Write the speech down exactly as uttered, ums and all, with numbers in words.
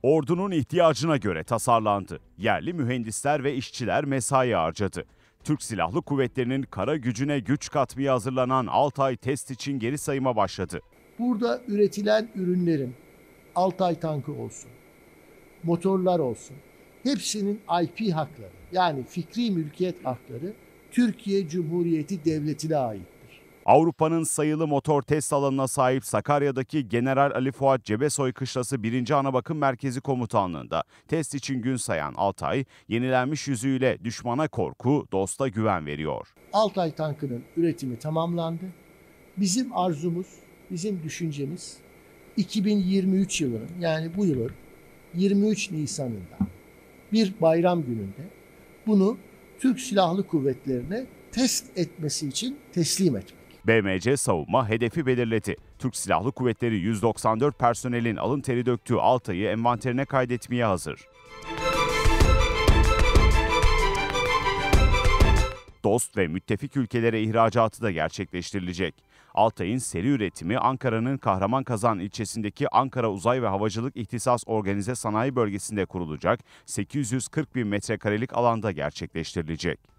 Ordunun ihtiyacına göre tasarlandı. Yerli mühendisler ve işçiler mesai harcadı. Türk Silahlı Kuvvetleri'nin kara gücüne güç katmaya hazırlanan Altay test için geri sayıma başladı. Burada üretilen ürünlerin Altay tankı olsun, motorlar olsun, hepsinin I P hakları, yani fikri mülkiyet hakları Türkiye Cumhuriyeti Devleti'ne aittir. Avrupa'nın sayılı motor test alanına sahip Sakarya'daki General Ali Fuat Cebesoy Kışlası birinci Anabakım Merkezi Komutanlığı'nda test için gün sayan Altay, yenilenmiş yüzüğüyle düşmana korku, dosta güven veriyor. Altay tankının üretimi tamamlandı. Bizim arzumuz, bizim düşüncemiz iki bin yirmi üç yılının, yani bu yılın yirmi üç Nisan'ında bir bayram gününde bunu Türk Silahlı Kuvvetleri'ne test etmesi için teslim etmek. B M C Savunma hedefi belirledi. Türk Silahlı Kuvvetleri yüz doksan dört personelin alın teri döktüğü Altay'ı envanterine kaydetmeye hazır. Dost ve müttefik ülkelere ihracatı da gerçekleştirilecek. Altay'ın seri üretimi Ankara'nın Kahramankazan ilçesindeki Ankara Uzay ve Havacılık İhtisas Organize Sanayi Bölgesi'nde kurulacak sekiz yüz kırk bin metrekarelik alanda gerçekleştirilecek.